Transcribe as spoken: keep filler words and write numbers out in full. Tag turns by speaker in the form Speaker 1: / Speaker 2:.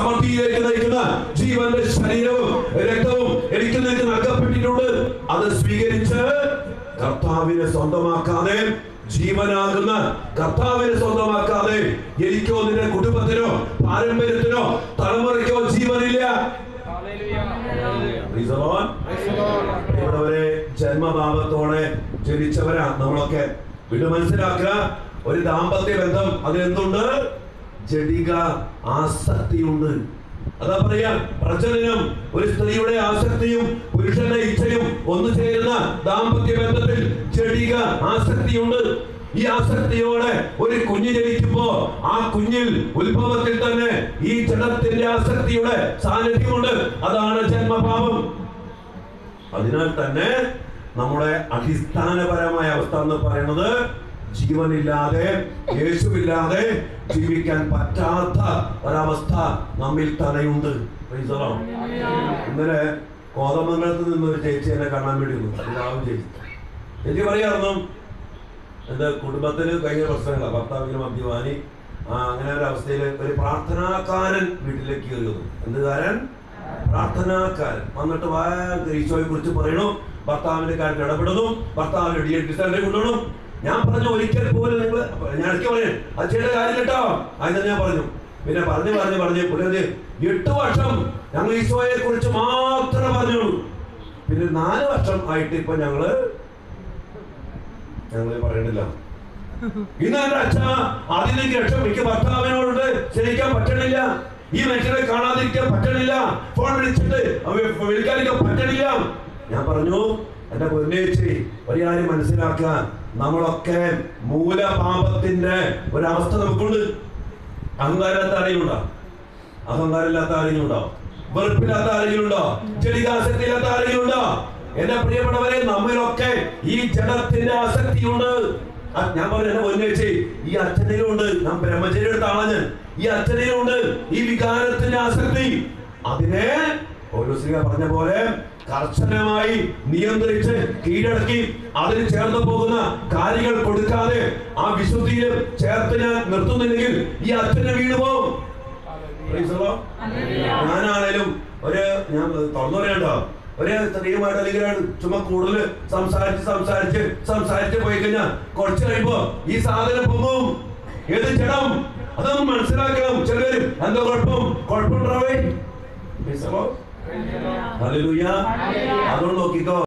Speaker 1: സമൃദ്ധിയിലേക്ക് നയിക്കുന്ന ജീവന്റെ ശരീരവും രക്തവും എനിക്ക് നിനക്ക് നൽകപ്പെട്ടിട്ടുണ്ട്. അത് സ്വീകരിച്ച് കർത്താവിനെ സ്വന്തമാക്കാതെ, ജീവനാകുന്ന കർത്താവിനെ സ്വന്തമാക്കാതെ എനിക്കോ നിന്റെ കുടുംബത്തിനോ പാരമ്പര്യത്തിനോ തലമുറയ്ക്കോ ജീവനില്ല. ഇവിടെ ജന്മഭാവത്തോടെ ജനിച്ചവരാ നമ്മളൊക്കെ. വീട് മനസ്സിലാക്കുക, ഒരു ദാമ്പത്യ ബന്ധം അതിലെന്തുണ്ട്? ജഡിക ആസക്തിയുണ്ട്. അതാ പറയാ, പ്രജനനം, ഒരു സ്ത്രീയുടെ ആസക്തിയും പുരുഷന്റെ ഇച്ഛയും ഒന്നു ചേരുന്ന ദാമ്പത്യ ബന്ധത്തിൽ ജഡിക ആസക്തിയുണ്ട്. ഈ ആസക്തിയോടെ ഒരു കുഞ്ഞ് ജനിക്കുമ്പോ ആ കുഞ്ഞിൽ ഉത്ഭവത്തിൽ തന്നെ ഈ ജഡത്തിന്റെ ആസക്തിയുടെ സാന്നിധ്യമുണ്ട്. അതാണ് ജന്മഭാവം. അതിനാൽ തന്നെ നമ്മുടെ അടിസ്ഥാനപരമായ അവസ്ഥ എന്ന് പറയുന്നത് ജീവനില്ലാതെ, യേശുവില്ലാതെ ജീവിക്കാൻ പറ്റാത്ത ഒരവസ്ഥ നമ്മിൽ തന്നെയുണ്ട്. ഇന്നലെ കോതമംഗലത്ത് നിന്നൊരു ചേച്ചി എന്നെ കാണാൻ വേണ്ടി വന്നു. അതിലാവും ചേച്ചി ചേച്ചി പറയാറുന്നു, എന്റെ കുടുംബത്തിന് ഭയങ്കര പ്രശ്നങ്ങളാണ്, ഭർത്താവിന് മദ്യപാനി, ആ അങ്ങനെ ഒരു അവസ്ഥയിൽ ഒരു പ്രാർത്ഥനാക്കാരൻ വീട്ടിലേക്ക് കയറി വന്നു. എന്തുകാരൻ? പ്രാർത്ഥനാക്കാരൻ വന്നിട്ട് ഭയങ്കര ഈശോയെ കുറിച്ച് പറയണു, ഭർത്താവിന്റെ കാര്യത്തിൽ ഇടപെടുന്നു, ഭർത്താവിന്റെ ഡി എഡ് സെന്ററിൽ കൊണ്ടുപോകണം. ഞാൻ പറഞ്ഞു, ഒരിക്കൽ പോലും നിങ്ങൾ, ഞാൻ ഇടയ്ക്ക് പറഞ്ഞു അച്ഛയുടെ കാര്യം കേട്ടോ, അതിന് ഞാൻ പറഞ്ഞു. പിന്നെ പറഞ്ഞു പറഞ്ഞു പറഞ്ഞു പുള്ളിയത് എട്ട് വർഷം ഞങ്ങൾ ഈശോയെ കുറിച്ച് മാത്രം പറഞ്ഞുള്ളൂ. പിന്നെ നാല് വർഷം ആയിട്ട് ഇപ്പൊ ഞങ്ങള് ഞങ്ങൾ പറയണില്ല. ഇന്ന് എന്റെ അച്ഛ അതിലേക്ക് രക്ഷം എനിക്ക് ഭർത്താവിനോട് ശരിക്കാൻ പറ്റണില്ല, ഈ മനുഷ്യരെ കാണാതിരിക്കാൻ പറ്റണില്ല, ഫോൺ വിളിച്ചിട്ട് വിളിക്കാതിരിക്കാൻ പറ്റണില്ല. ഞാൻ പറഞ്ഞു, എന്റെ പൊന്നേച്ചി ഒരു കാര്യം മനസ്സിലാക്കുക, നമ്മളൊക്കെ മൂലപാപത്തിന്റെ ഒരവസ്ഥ നമുക്കുണ്ട്. അഹങ്കാരമില്ലാത്ത ആരെങ്കിലും ഉണ്ടോ? അഹങ്കാരമില്ലാത്ത ആരെങ്കിലും ഉണ്ടോ? വെറുപ്പില്ലാത്ത ആരെങ്കിലും ഉണ്ടോ? ജഡികാസക്തിയില്ലാത്ത ആരെങ്കിലും ഉണ്ടോ? എന്റെ പ്രിയപ്പെട്ടവരെ, നമ്മിലൊക്കെ ഈ ജഡത്തിന്റെ ആസക്തിയുണ്ട്. ഞാൻ പറഞ്ഞു, എന്നെ പൊന്നേച്ചി ഈ അച്ഛനിലുണ്ട്, ഞാൻ ബ്രഹ്മചര്യ എടുത്ത ആളാ ഞാൻ, ഈ അച്ഛനിലുണ്ട് ഈ വികാരത്തിന്റെ ആസക്തി. അതിനെ പൗലോസ് പറഞ്ഞ പോലെ കർശനമായി നിയന്ത്രിച്ച് കീഴടക്കി അതിന് ചേർന്ന് പോകുന്ന കാര്യങ്ങൾ കൊടുക്കാതെ ആ വിശുദ്ധിയിൽ ചേർത്ത് ഞാൻ നിർത്തുന്നില്ലെങ്കിൽ ഈ അച്ഛനെ വീണ് പോകും. ഞാനാണേലും ഒരു ഞാൻ തുറന്നു പറയണ്ടോ, ഒരു സ്ത്രീയുമായിട്ട് അല്ലെങ്കിൽ ചുമ കൂടുതൽ സംസാരിച്ച് സംസാരിച്ച് സംസാരിച്ച് പോയി കഴിഞ്ഞാൽ കുറച്ച് കഴിയുമ്പോ ഈ സാധനം പൊങ്ങും. ഏത് ജഡം അതൊന്നും മനസ്സിലാക്കണം. ചിലര് എന്താ കുഴപ്പം കുഴപ്പമുണ്ടാവേ. ഹല്ലേലൂയ. അതുകൊണ്ട് നോക്കിക്കോ.